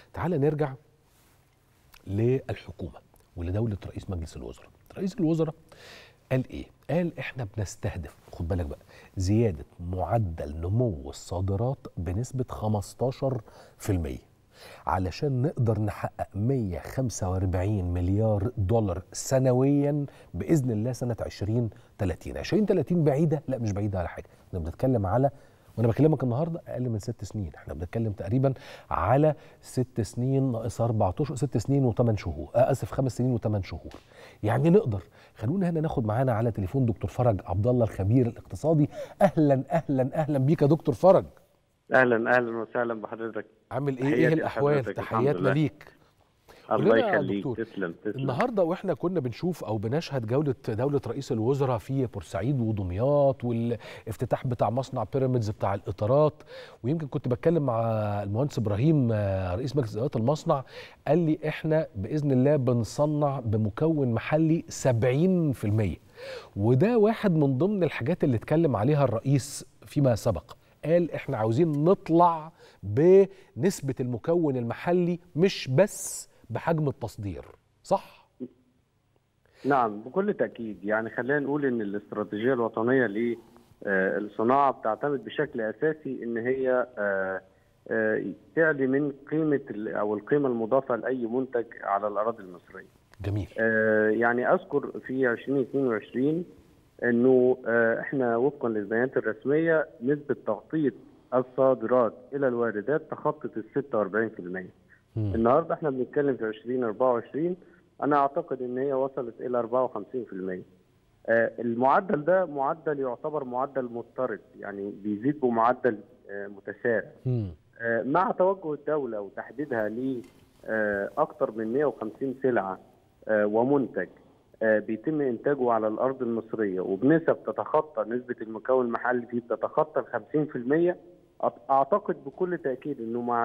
تعال نرجع للحكومة ولدولة رئيس مجلس الوزراء. رئيس الوزراء قال ايه؟ قال احنا بنستهدف، خد بالك بقى، زيادة معدل نمو الصادرات بنسبة 15% علشان نقدر نحقق 145 مليار دولار سنويا بإذن الله سنة 2030. 2030 بعيدة؟ لا مش بعيدة على حاجة، احنا بنتكلم على، وانا بكلمك النهارده اقل من 6 سنين، احنا بنتكلم تقريبا على 6 سنين ناقص 4 اشهر، 6 سنين و8 شهور، اسف 5 سنين و8 شهور. يعني نقدر. خلونا هنا ناخد معانا على تليفون دكتور فرج عبد الله الخبير الاقتصادي. اهلا اهلا اهلا بيك يا دكتور فرج. اهلا اهلا وسهلا بحضرتك. عامل ايه الاحوال؟ تحياتنا ليك. الله يا يخليك. دكتور، تسلم. النهارده واحنا كنا بنشوف او بنشهد دولة رئيس الوزراء في بورسعيد ودمياط والافتتاح بتاع مصنع بيراميدز بتاع الاطارات، ويمكن كنت بتكلم مع المهندس ابراهيم رئيس مجلس اداره المصنع، قال لي احنا باذن الله بنصنع بمكون محلي 70%، وده واحد من ضمن الحاجات اللي اتكلم عليها الرئيس فيما سبق. قال احنا عاوزين نطلع بنسبة المكون المحلي مش بس بحجم التصدير، صح؟ نعم بكل تأكيد. يعني خلينا نقول ان الاستراتيجية الوطنية للصناعة بتعتمد بشكل اساسي ان هي تعلي من قيمة او القيمة المضافة لأي منتج على الأراضي المصرية. جميل. يعني اذكر في 2022 انه احنا وفقا للبيانات الرسمية نسبة تغطية الصادرات الى الواردات تخطت ال 46%. النهارده احنا بنتكلم في 2024، انا اعتقد ان هي وصلت الى 54%. المعدل ده معدل يعتبر معدل مضطرد، يعني بيزيد بمعدل متسارع. مع توجه الدولة وتحديدها ل اكثر من 150 سلعة ومنتج بيتم انتاجه على الارض المصرية وبنسب تتخطى نسبة المكون المحلي فيه بتتخطى ال 50%. اعتقد بكل تأكيد انه مع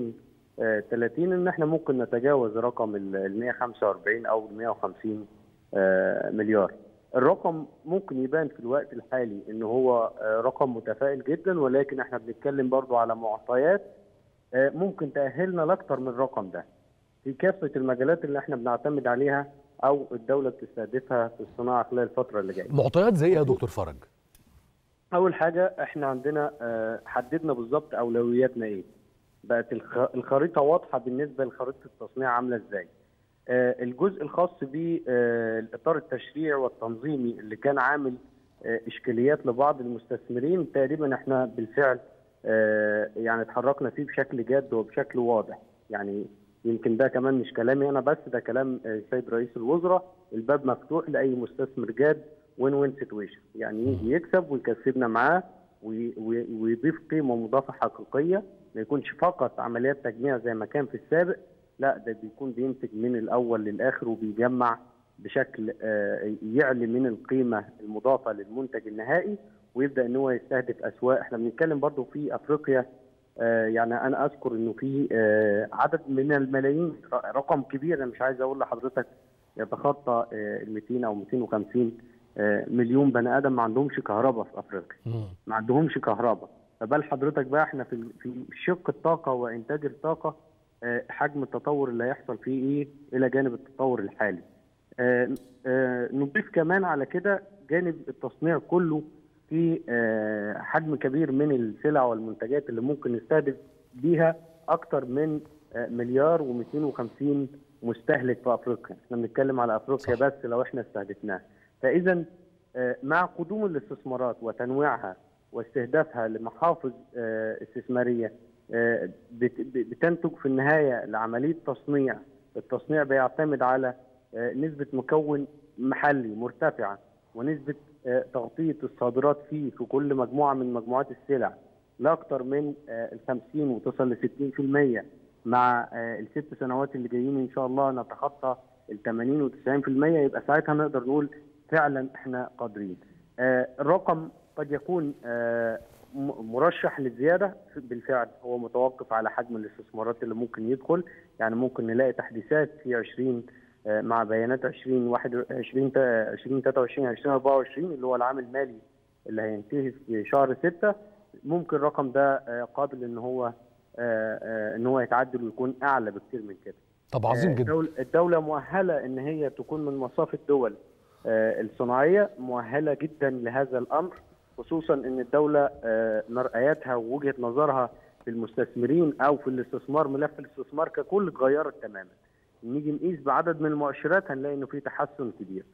2030 ان احنا ممكن نتجاوز رقم ال 145 او ال 150 مليار. الرقم ممكن يبان في الوقت الحالي ان هو رقم متفائل جدا، ولكن احنا بنتكلم برضو على معطيات ممكن تأهلنا لاكثر من الرقم ده في كافة المجالات اللي احنا بنعتمد عليها او الدولة بتستهدفها في الصناعة خلال الفترة اللي جاية. معطيات زي ايه يا دكتور فرج؟ اول حاجة احنا عندنا حددنا بالظبط اولوياتنا ايه. بقت الخريطة واضحة بالنسبة لخريطة التصنيع عاملة ازاي. الجزء الخاص بالإطار التشريعي والتنظيمي اللي كان عامل إشكاليات لبعض المستثمرين، تقريبا احنا بالفعل يعني اتحركنا فيه بشكل جاد وبشكل واضح. يعني يمكن ده كمان مش كلامي أنا بس، ده كلام السيد رئيس الوزراء. الباب مفتوح لأي مستثمر جاد، وين وين سيتويشن، يعني يجي يكسب ويكسبنا معاه ويضيف قيمة مضافة حقيقية، ما يكونش فقط عمليات تجميع زي ما كان في السابق. لا، ده بيكون بينتج من الأول للآخر وبيجمع بشكل يعلي من القيمة المضافة للمنتج النهائي، ويبدأ ان هو يستهدف أسواق. احنا بنتكلم برضو في أفريقيا، يعني أنا أذكر إنه في عدد من الملايين، رقم كبير، أنا مش عايز أقول لحضرتك يتخطى ال 200 أو 250 مليون بني آدم ما عندهمش كهرباء في أفريقيا، ما عندهمش كهرباء. فبال حضرتك بقى احنا في شق الطاقة وإنتاج الطاقة، حجم التطور اللي هيحصل فيه ايه الى جانب التطور الحالي. نضيف كمان على كده جانب التصنيع كله في حجم كبير من السلع والمنتجات اللي ممكن نستهدف بيها اكثر من مليار و250 مستهلك في افريقيا. احنا بنتكلم على افريقيا بس لو احنا استهدفناها. فاذا مع قدوم الاستثمارات وتنويعها واستهدافها لمحافظ استثماريه بتنتج في النهاية لعملية تصنيع. التصنيع بيعتمد على نسبة مكون محلي مرتفعة، ونسبة تغطية الصادرات فيه في كل مجموعة من مجموعات السلع لا أكثر من 50 وتصل ل 60%. مع ال6 سنوات اللي جايين إن شاء الله نتخطى ال 80 و 90%. يبقى ساعتها نقدر نقول فعلا إحنا قادرين. الرقم قد يكون مرشح للزياده، بالفعل هو متوقف على حجم الاستثمارات اللي ممكن يدخل. يعني ممكن نلاقي تحديثات في 20 مع بيانات 2023 2024 اللي هو العام المالي اللي هينتهي في شهر 6. ممكن الرقم ده قابل ان هو ان هو يتعدل ويكون اعلى بكتير من كده. طب عظيم جدا. الدوله مؤهله ان هي تكون من مصاف الدول الصناعيه، مؤهله جدا لهذا الامر، خصوصا ان الدوله مرآياتها ووجهه نظرها في المستثمرين او في الاستثمار، ملف الاستثمار ككل اتغيرت تماما. نيجي نقيس بعدد من المؤشرات هنلاقي انه في تحسن كبير.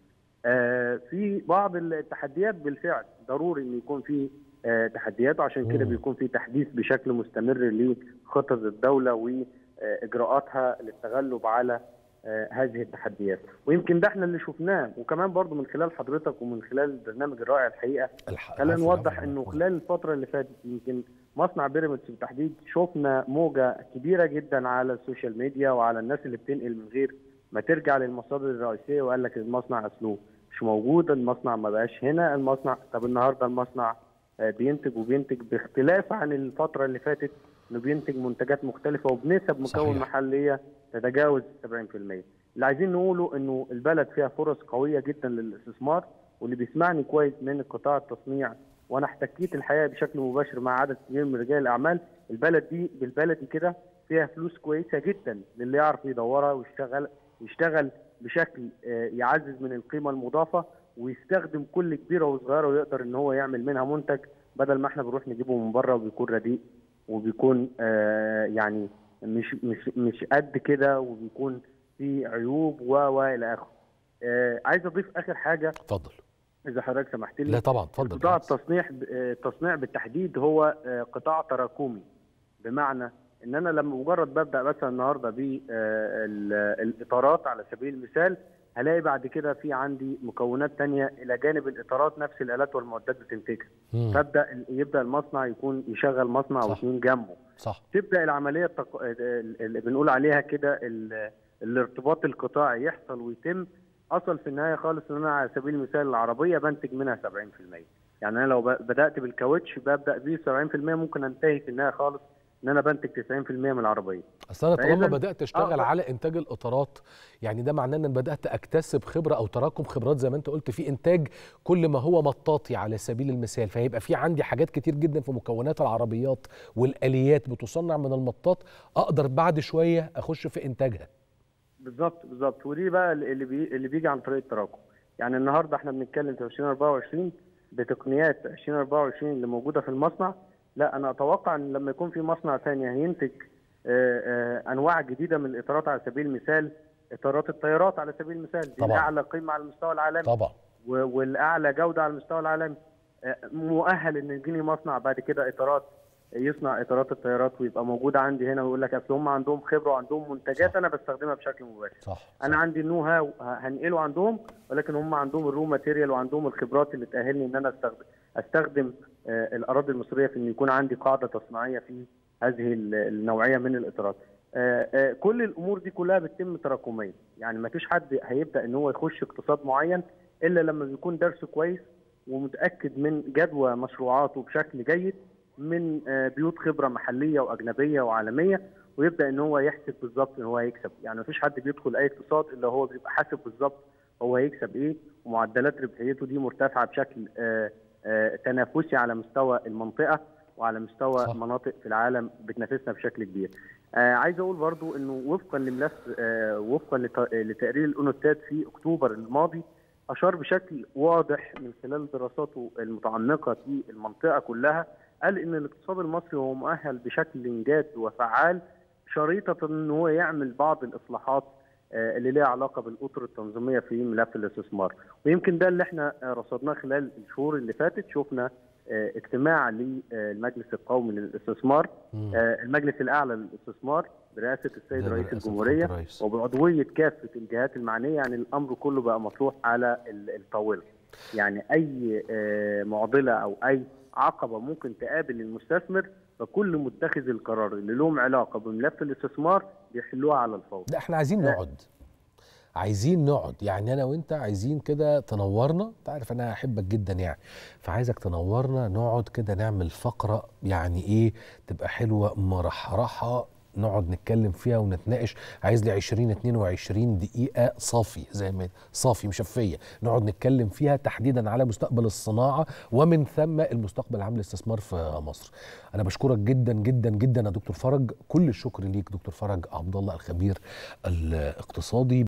في بعض التحديات بالفعل ضروري ان يكون في تحديات، وعشان كده بيكون في تحديث بشكل مستمر لخطط الدوله واجراءاتها للتغلب على هذه التحديات. ويمكن ده احنا اللي شفناه، وكمان برضو من خلال حضرتك ومن خلال البرنامج الرائع الحقيقه خلينا نوضح انه خلال الفتره اللي فاتت يمكن مصنع بيراميدز بالتحديد شفنا موجه كبيره جدا على السوشيال ميديا وعلى الناس اللي بتنقل من غير ما ترجع للمصادر الرئيسيه، وقال لك المصنع اصله مش موجود، المصنع ما بقاش هنا، المصنع طب النهارده المصنع بينتج وبينتج باختلاف عن الفتره اللي فاتت، انه بينتج منتجات مختلفه وبنسب مكون محليه تتجاوز 70%. اللي عايزين نقوله انه البلد فيها فرص قويه جدا للاستثمار، واللي بيسمعني كويس من قطاع التصنيع، وانا احتكيت الحقيقه بشكل مباشر مع عدد كبير من رجال الاعمال، البلد دي بالبلدي كده فيها فلوس كويسه جدا للي يعرف يدورها ويشتغل بشكل يعزز من القيمه المضافه، ويستخدم كل كبيره وصغيره ويقدر ان هو يعمل منها منتج، بدل ما احنا بنروح نجيبه من بره وبيكون رديء وبيكون يعني مش قد كده وبيكون في عيوب والى اخره. عايز اضيف اخر حاجه. اتفضل اذا حضرتك سمحت لي. لا طبعا اتفضل. قطاع التصنيع بالتحديد هو قطاع تراكمي، بمعنى ان انا لما مجرد ببدا مثلا النهارده بالاطارات على سبيل المثال، هلاقي بعد كده في عندي مكونات ثانيه الى جانب الاطارات نفس الالات والمعدات بتنتجها، يبدا المصنع يكون يشغل مصنع او اثنين جنبه. صح. تبدا العمليه اللي بنقول عليها كده الارتباط القطاعي يحصل ويتم. اصل في النهايه خالص ان انا على سبيل المثال العربيه بنتج منها 70%، يعني انا لو بدات بالكاوتش ببدا بيه 70%، ممكن انتهي في النهايه خالص ان انا بنتج 90% من العربيه. اصل انا طالما بدات اشتغل على انتاج الاطارات، يعني ده معناه ان انا بدات اكتسب خبره او تراكم خبرات زي ما انت قلت في انتاج كل ما هو مطاطي على سبيل المثال، فهيبقى في عندي حاجات كتير جدا في مكونات العربيات والاليات بتصنع من المطاط، اقدر بعد شويه اخش في انتاجها. بالظبط. ودي بقى اللي بيجي عن طريق التراكم. يعني النهارده احنا بنتكلم في 2024 بتقنيات 2024 اللي موجوده في المصنع. لا، انا اتوقع ان لما يكون في مصنع ثاني هينتج انواع جديده من الاطارات، على سبيل المثال اطارات الطيارات على سبيل المثال، دي الاعلى قيمه على المستوى العالمي طبعا والاعلى جوده على المستوى العالمي. مؤهل ان يجيني مصنع بعد كده اطارات يصنع اطارات الطيارات ويبقى موجود عندي هنا، ويقول لك اصل هم عندهم خبره وعندهم منتجات انا بستخدمها بشكل مباشر. صح. انا عندي النو هاو هنقله عندهم، ولكن هم عندهم الرو ماتيريال وعندهم الخبرات اللي تاهلني ان انا استخدم الاراضي المصريه في ان يكون عندي قاعده تصنيعيه في هذه النوعيه من الاطارات. كل الامور دي كلها بتتم تراكميا، يعني ما فيش حد هيبدا ان هو يخش اقتصاد معين الا لما بيكون درسه كويس ومتاكد من جدوى مشروعاته بشكل جيد من بيوت خبره محليه واجنبيه وعالميه، ويبدا ان هو يحسب بالظبط ان هو هيكسب. يعني ما فيش حد بيدخل اي اقتصاد الا هو بيبقى حاسب بالظبط هو هيكسب ايه، ومعدلات ربحيته دي مرتفعه بشكل تنافسي على مستوى المنطقه وعلى مستوى صح. مناطق في العالم بتنافسنا بشكل كبير. عايز اقول برضو انه وفقا لملف وفقا لتقرير الاونوتات في اكتوبر الماضي، اشار بشكل واضح من خلال دراساته المتعمقه في المنطقه كلها، قال ان الاقتصاد المصري هو مؤهل بشكل جاد وفعال، شريطه ان هو يعمل بعض الاصلاحات اللي ليها علاقه بالاطر التنظيميه في ملف الاستثمار. ويمكن ده اللي احنا رصدناه خلال الشهور اللي فاتت. شفنا اجتماع للمجلس القومي للاستثمار، المجلس الاعلى للاستثمار برئاسه السيد رئيس الجمهوريه وبعضويه كافه الجهات المعنيه. يعني الامر كله بقى مطروح على الطاوله، يعني اي معضله او اي عقبه ممكن تقابل المستثمر، فكل متخذ القرار اللي لهم علاقه بملف الاستثمار بيحلوها على الفور. لا احنا عايزين نقعد يعني انا وانت عايزين كده تنورنا، انت عارف انا احبك جدا يعني، فعايزك تنورنا نقعد كده نعمل فقره يعني ايه تبقى حلوه مرحرحه نقعد نتكلم فيها ونتناقش. عايز لي 22 دقيقة صافي، زي ما صافي مشفية، نقعد نتكلم فيها تحديدا على مستقبل الصناعة ومن ثم المستقبل العام للاستثمار في مصر. أنا بشكرك جدا جدا جدا يا دكتور فرج، كل الشكر ليك دكتور فرج عبد الله الخبير الاقتصادي.